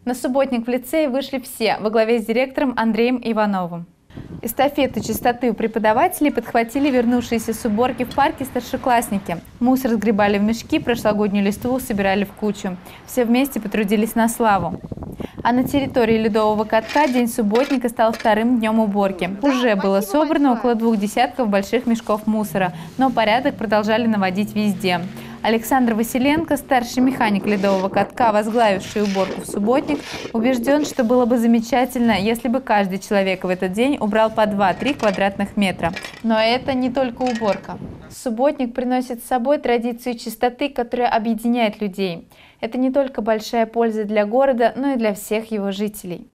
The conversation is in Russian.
На субботник в лицее вышли все, во главе с директором Андреем Ивановым. Эстафету чистоты у преподавателей подхватили вернувшиеся с уборки в парке старшеклассники. Мусор сгребали в мешки, прошлогоднюю листву собирали в кучу. Все вместе потрудились на славу. А на территории Ледового катка день субботника стал вторым днем уборки. Уже было собрано около 2 десятков больших мешков мусора, но порядок продолжали наводить везде. Александр Василенко, старший механик Ледового катка, возглавивший уборку в субботник, убежден, что было бы замечательно, если бы каждый человек в этот день убрал по 2-3 квадратных метра. Но это не только уборка. Субботник приносит с собой традицию чистоты, которая объединяет людей. Это не только большая польза для города, но и для всех его жителей.